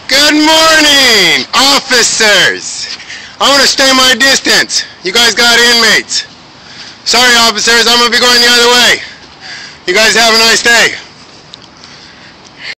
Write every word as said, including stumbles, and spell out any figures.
Good morning, officers. I'm gonna stay my distance. You guys got inmates. Sorry, officers, I'm gonna be going the other way. You guys have a nice day.